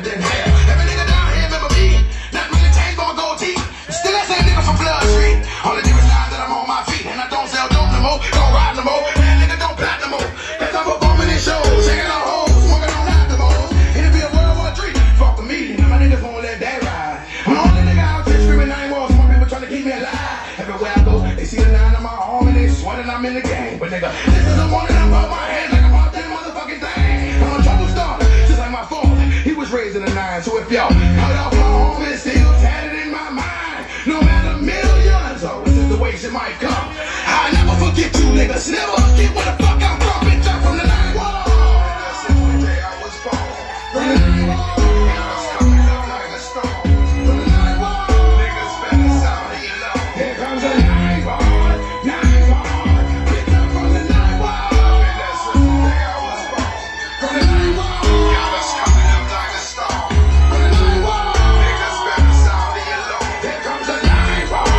better than hell. Every nigga down here remember me. Not many changed but my gold teeth. Still that same nigga from Blood Street. Only difference now that I'm on my feet. And I don't sell dope no more, don't ride no more. That nigga don't plot no more. Cause I'm performing in shows, shaking on hoes, smoking on optimals. It'll be a World War III. Fuck the meeting, now my niggas won't let that ride. I'm the only nigga out there screaming 9 walls. Some people trying to keep me alive. Everywhere I go, they see the 9 on my arm and they sweating I'm in the game. But nigga, this is the one that I'm out my hands like I'm out that motherfucking thing. I'm a trouble starter, just like my father. He was raised in the 9, so if y'all cut off my home, it's still tatted in my mind. No matter millions, oh, this is the way shit might come. I never forget you niggas, never forget where the fuck I'm from. Bitch, I'm from the 9 wall. That's the day I was born. From the 9 wall. I was coming up like a storm. From the 9 wall. Niggas better sound here low. Here comes the 9 wall. 9 wall. Bitch, I'm from the 9 wall. That's the day I was born. From the 9 wall. I was coming up like a storm. From the 9 wall. Niggas better sound here low. Here comes the 9 wall.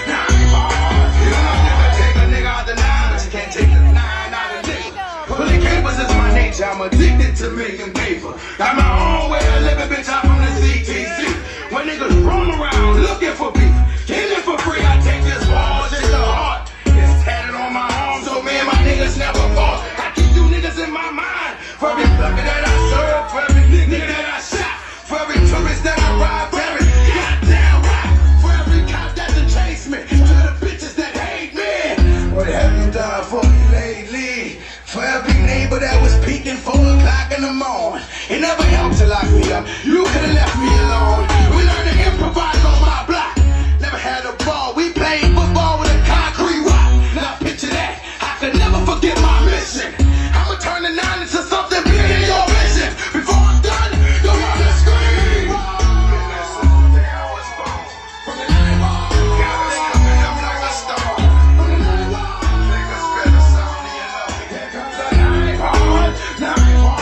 9 wall. You know you can take a nigga out the 9, but you can't take the 9 out of nigga. Pulling capers is my nature. I'm addicted to making paper. Got my own way of living, bitch. I'm from the CTC. When niggas roam around looking for beef, killing for free, I take this bullshit to heart. It's tatted on my arm, so me and my niggas never fall. I keep you niggas in my mind. For every sucker that I serve, for every nigga that I shot, for every tourist that I ride, for every goddamn rap, for every cop that done chase me, to the bitches that hate me. What have you done for me lately? For every neighbor that was peeking 4 o'clock in the morning. It never helped to lock me up. You could've left me alone. We learned to improvise on my block. Never had a ball. We played football with a concrete rock. Now picture that. I could never forget my mission. I'ma turn the 9 into something bigger than your mission. Before I'm done, you'll hear the scream. And that's the day I was born. From the 9 wall. Got us coming up like a storm. From the 9 wall. Niggas better sound here low. Here comes the 9 wall. 9 wall.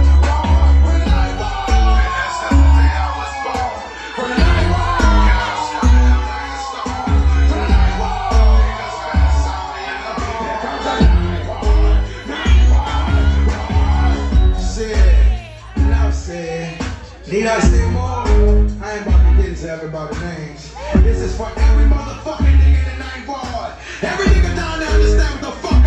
From the 9 wall. And that's the day I was born. From the 9 wall. Got us coming up like a storm. From the 9 wall. Niggas better sound here low. Here comes the 9 wall. 9 wall. Shit. Enough said. Need I say more? I ain't about to get into everybody's names. This is for every motherfucking nigga in the 9 ward. Every nigga down there understand what the fuck